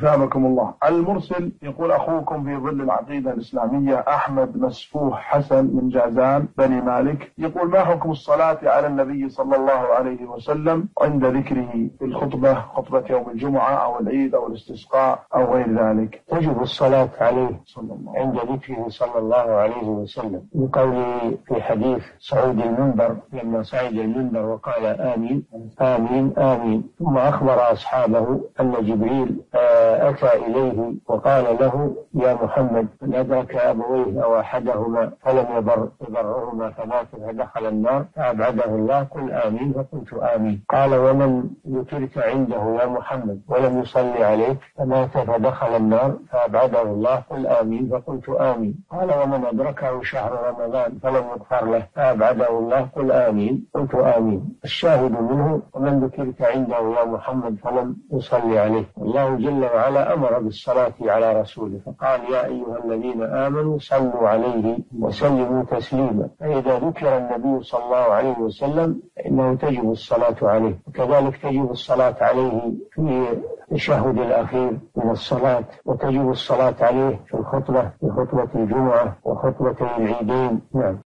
أثابكم الله. المرسل يقول: أخوكم في ظل العقيدة الإسلامية أحمد مسفوح حسن من جازان بني مالك، يقول: ما حكم الصلاة على النبي صلى الله عليه وسلم عند ذكره في الخطبة، خطبة يوم الجمعة أو العيد أو الاستسقاء أو غير ذلك؟ تجب الصلاة عليه عند ذكره صلى الله عليه وسلم، من قوله في حديث صعود المنبر لما صعد المنبر وقال: آمين آمين آمين، ثم أخبر أصحابه أن جبريل أتى إليه وقال له: يا محمد، من أدرك أبويه أو أحدهما فلم يبرهما فمات فدخل النار فأبعده الله، قل آمين، فقلت آمين. قال: ومن ذكرت عنده يا محمد ولم يصلي عليك فمات فدخل النار فأبعده الله، قل آمين، فقلت آمين. قال: ومن أدركه شهر رمضان فلم يغفر له فأبعده الله، قل آمين، قلت آمين. الشاهد منه: ومن ذكرت عنده يا محمد فلم يصلي عليه. الله جل وعلا أمر بالصلاة على رسوله فقال: يا أيها الذين آمنوا صلوا عليه وسلموا تسليما. فإذا ذكر النبي صلى الله عليه وسلم إنه تجب الصلاة عليه، وكذلك تجب الصلاة عليه في التشهد الأخير من الصلاة، وتجب الصلاة عليه في الخطبة، في خطبة الجمعة وخطبة العيدين. نعم.